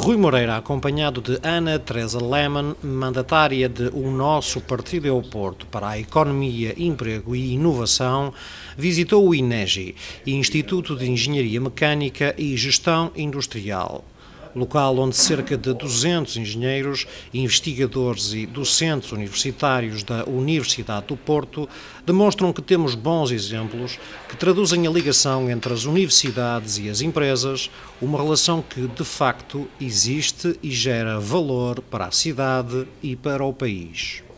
Rui Moreira, acompanhado de Ana Teresa Lehmann, mandatária de O Nosso Partido é o Porto para a Economia, Emprego e Inovação, visitou o INEGI, Instituto de Engenharia Mecânica e Gestão Industrial, local onde cerca de 200 engenheiros, investigadores e docentes universitários da Universidade do Porto demonstram que temos bons exemplos que traduzem a ligação entre as universidades e as empresas, uma relação que, de facto, existe e gera valor para a cidade e para o país.